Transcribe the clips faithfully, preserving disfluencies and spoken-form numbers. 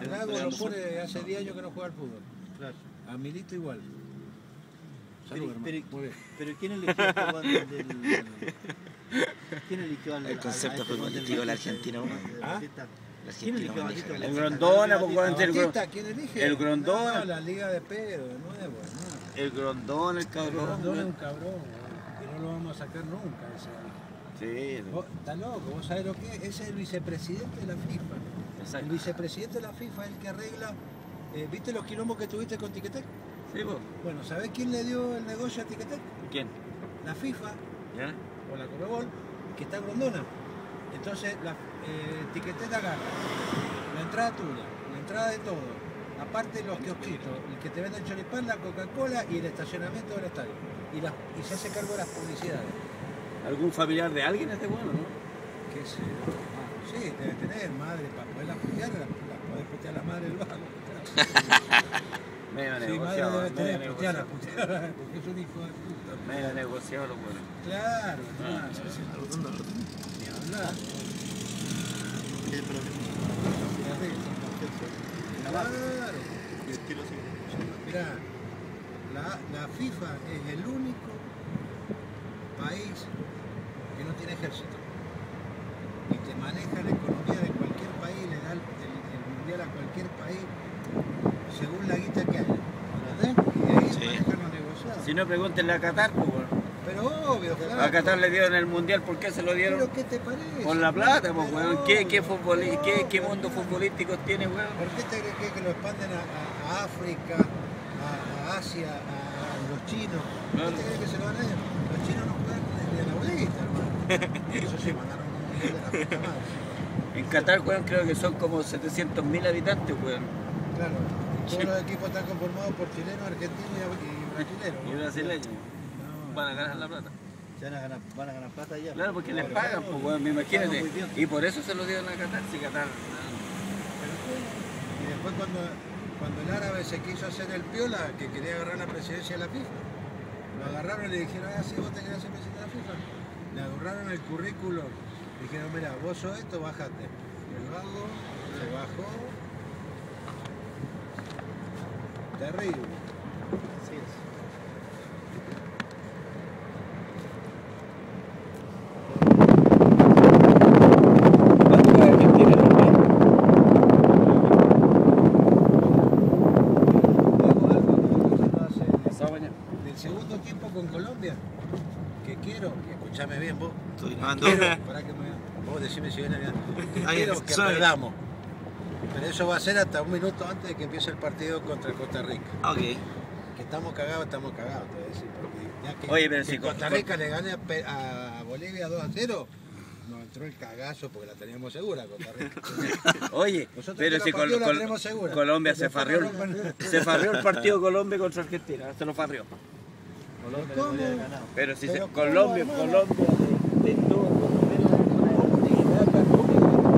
A Lago lo pone hace diez años que no juega al fútbol. Claro. A Milito igual. Salud, Pero, hermano. pero, pero ¿quién eligió este Juan del, del- ¿Quién eligió al El concepto futbolístico de la Argentina, weón. ¿Ah? La ¿Quién eligió a Argentina, Batista? weón. El Grondona, pues, weón, el Batista, ¿quién elige? el Grondona. No, la Liga de Pedro, de nuevo. No. El Grondón, el El cabrón. Grondona es un weón. cabrón, weón, que no lo vamos a sacar nunca. Ese. Sí, Vos, está loco, vos sabés lo que es. Ese es el vicepresidente de la FIFA. El exacto. vicepresidente de la FIFA es el que arregla. Eh, ¿Viste los quilombos que tuviste con Tiquetec? Sí, pues. Bueno, ¿sabés quién le dio el negocio a Tiquetec? ¿Quién? La FIFA ¿Ya? o la Conmebol, que está en Grondona. Entonces, la eh, Tiquetec agarra la entrada tuya, la entrada de todo, aparte los kiosquitos, el que te vende el choripán, la Coca-Cola y el estacionamiento del estadio. Y, la, y se hace cargo de las publicidades. ¿Algún familiar de alguien este bueno, no? ¿Qué sé yo? Ah, sí, debe tener madre para poderla putear, la, la podés putear a la madre del vago. Medio Sí, madre negociado, debe medio tener, putearla, negociado. putearla, porque es un hijo de puta. Medio negociado lo bueno. Claro, Ah, hermano. Sí, sí, la rotonda, la rotonda. Ni hablar. ¿Qué problema? Claro. ¿Qué estilo sigue? Mirá, la, la FIFA es el único país que no tiene ejército y te maneja la economía de cualquier país, le da el, el- el mundial a cualquier país según la guita que haya. ¿Entendés? Y de ahí Sí. manejan los negociados. Si no, pregúntenle a Qatar, pues, weón. Pero obvio, claro. A Qatar le dieron el mundial, ¿por qué se lo dieron? ¿Pero qué te parece? Por la plata, pues, Pero weón. ¿Qué, qué, obvio, futboli- pero qué, qué obvio, mundo hermano. futbolístico tiene, weón? ¿Por qué te crees que lo expanden a, a- a África, a, a Asia, a, a los chinos? ¿Por Claro. qué te crees que se lo van a ellos? Los chinos no juegan ni de la bolita, hermano. Eso sí, mandaron un mundial de la puta madre. En Qatar, weón, creo que son como setecientos mil habitantes, weón. Claro, todos los equipos están conformados por chilenos, argentinos y, y brasileños. Y ¿no? brasileños. No. Van a ganar la plata. Se van a ganar, van a ganar plata ya. Claro, porque les Claro, pagan, claro. pues, weón, me imagínate. Pagan muy bien. Y por eso se lo dieron a Qatar, si Qatar. Y después cuando, cuando el árabe se quiso hacer el piola, que quería agarrar la presidencia de la FIFA, lo agarraron y le dijeron, ah, sí, vos te querés ser presidente de la FIFA. Le agarraron el currículo, dijeron, mira, vos sos esto, bájate. Y el vago se bajó. Terrible. Así es. ¿Cuánto fue Argentina en el mundial? Digo algo que no hace- Pasado mañana. del segundo tiempo con Colombia, que quiero, y escúchame bien vos, Estoy grabando. quiero, para que me, vos decime si viene bien, Ahí quiero es, que sorry. perdamos, pero eso va a ser hasta un minuto antes de que empiece el partido contra Costa Rica, Ok. que estamos cagados, estamos cagados, te voy a decir, porque ya que, Oye, pero que si Costa con- Rica le gane a, Pe- a Bolivia dos a cero, nos entró el cagazo porque la teníamos segura Costa Rica. Oye, Nosotros pero que si la Col- partido la Col- tenemos segura. Colombia se Después farrió, la rompen. el, se farrió el partido Colombia contra Argentina, se lo farrió. Colombia ¿Cómo? le podría haber ganado. Pero si Pero se, ¿cómo, Colombia, hermano? Colombia de, de todo, comunidad católica.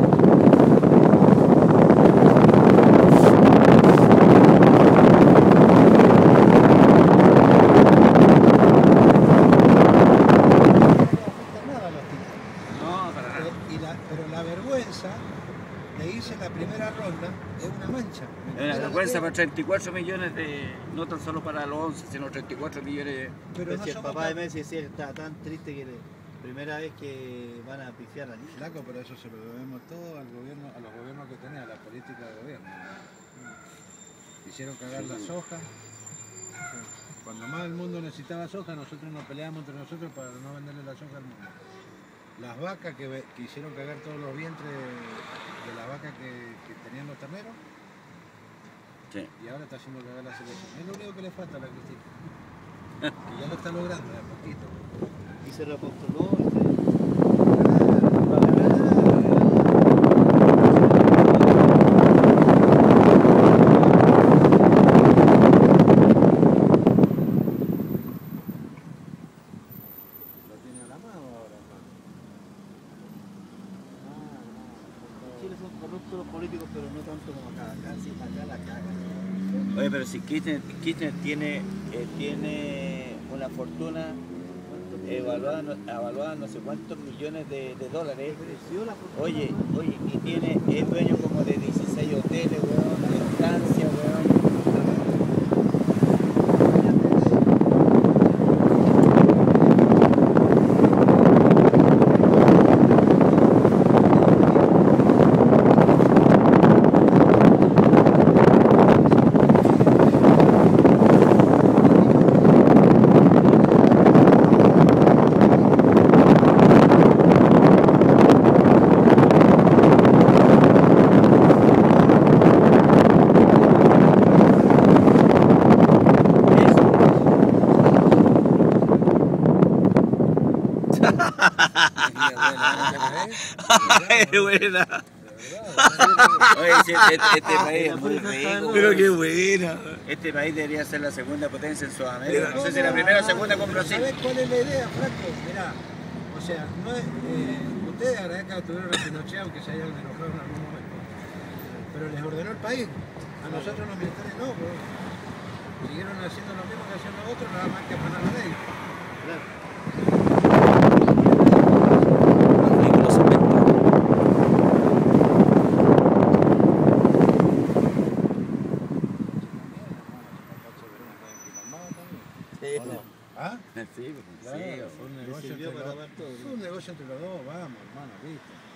Nada a los tipos. No, para nada. Y la- pero la vergüenza de irse en la primera ronda es una mancha. ¿me Era entendés? vergüenza para treinta y cuatro millones de, no tan solo para los once, sino treinta y cuatro millones. Pero Pero no si el somos papá de cap- Messi decía que estaba tan triste que le- primera vez que van a pifiar a Liga. Flaco, pero eso se lo debemos todo al gobierno, a los gobiernos que tenía, a la política de gobierno. Hicieron cagar la soja. Cuando más el mundo necesitaba soja, nosotros nos peleábamos entre nosotros para no venderle la soja al mundo. Las vacas que, ve- que hicieron cagar todos los vientres de las vacas que, que tenían los terneros, Sí. y ahora está haciendo cagar la selección. Es lo único que le falta a la Cristina. Que ya lo está logrando de a poquito. Y se repostuló. este, Lo tiene a la mano ahora, hermano. En Chile son corruptos los políticos, pero no tanto como acá. Acá sí, acá la cagan. Oye, pero si Kirchner, Kirchner tiene, eh, tiene una fortuna evaluada, no- evaluada no sé cuántos millones de, de dólares. Creció la fortuna, Oye, ¿no? oye, y tiene, es dueño como de dieciséis hoteles, weón. Qué buena. Oye, sí, este, este país es muy rico. Pero qué buena. Este país debería ser la segunda potencia en Sudamérica. No sé si la primera o segunda con Brasil. ¿Sabés cuál es la idea, Franco? Mirá, o sea, no es, eh, ustedes agradezcan que tuvieron a Pinochet, aunque se hayan enojado en algún momento. Pero les ordenó el país. A nosotros los militares no, pues. Siguieron haciendo lo mismo que hacían los otros, nada más que afanar la ley. ¿Ah? Sí, Claro, fue un negocio entre los dos. Fue un negocio entre los dos, vamos, hermano, listo.